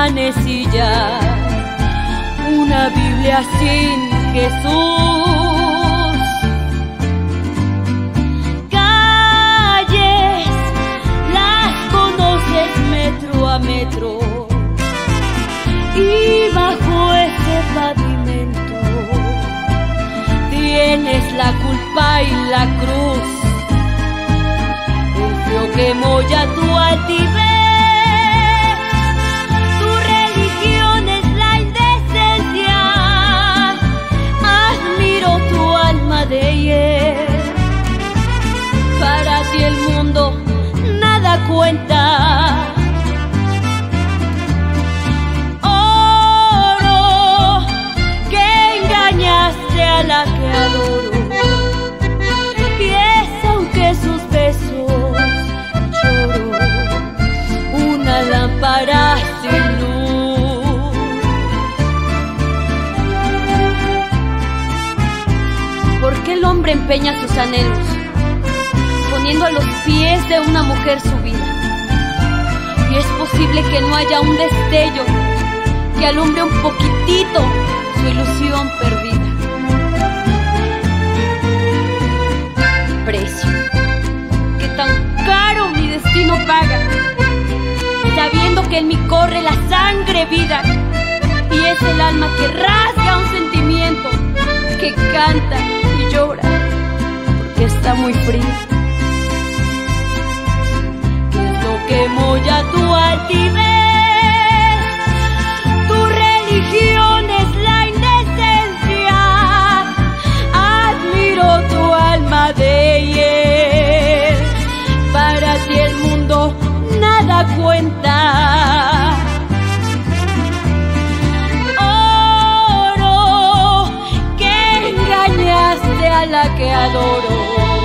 manecillas, una Biblia sin Jesús. Calles, las conoces metro a metro, y bajo ese pavimento tienes la culpa y la cruz, el frío que molla tu altivez. De ayer. Para ti el mundo nada cuenta. Oro, que engañaste a la que adoro, y es aunque sus besos lloro, una lámpara sin luz. ¿Por qué el hombre empeña sus anhelos, poniendo a los pies de una mujer su vida? Y es posible que no haya un destello que alumbre un poquitito su ilusión perdida. Precio que tan caro mi destino paga, sabiendo que en mí corre la sangre vida, y es el alma que rasga un sentimiento, que canta y llora porque está muy fría. ¿Qué es lo que molla tu altivez? Tu religión es la indecencia. Admiro tu alma de hiel. Para ti el mundo nada cuenta. A la que adoro,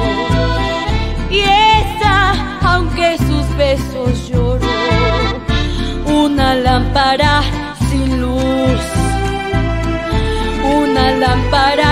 y esa, aunque sus besos lloro, una lámpara sin luz, una lámpara